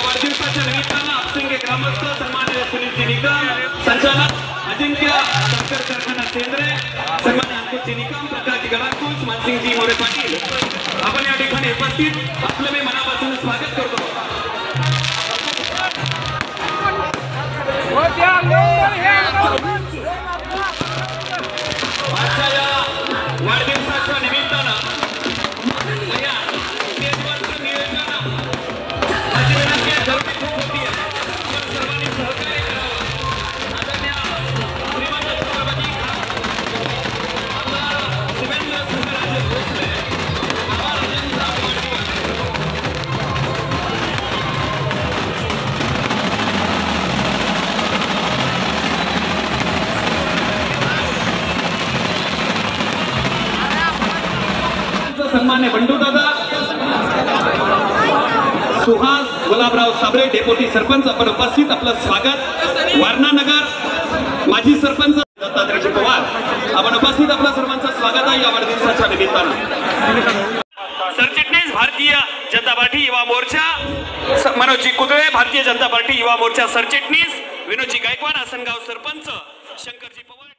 वाढदिवसाच्या निमित्तानं आपसिंगे ग्रामस्थ सन्माननीय सुनीलजी निकम, संचालक अजिंक्य शंकर कारखाना सेंद्रे, सन्माननीय अंकुशजी निकम, प्रकाशजी गडाखुश, मानसिंगजी मोरे पाटील, आपण या ठिकाणी उपस्थित आपलं मी मनापासून स्वागत करतो. आजच्या या वाढदिवसाच्या निमित्तानं या स्टेजवरचं नियोजन माझी विनंती आहे, गर्दी खूप होती आहे, आपण सर्वांनी सहकार्य करावं. आदरणीय श्रीमंत छत्रपती आमदार शिवेंद्र सुंदरराजे भोसले बाबा राजेंचा वाढदिवस. सन्मान्य बंडू दादा, सुहास गुलाबराव साबळे, डेप्युटी सरपंच आपण उपस्थित, आपलं स्वागत. वारणा नगर माजी सरपंच दत्तात्रय पवार आपण उपस्थित, आपलं सर्वांचं स्वागत आहे या वाढदिवसाच्या निमित्तानं. सरचिटणीस भारतीय जनता पार्टी युवा मोर्चा मनोजी कुदळे, भारतीय जनता पार्टी युवा मोर्चा सरचिटणीस विनोदजी गायकवाड, आसनगाव सरपंच शंकरजी पवार.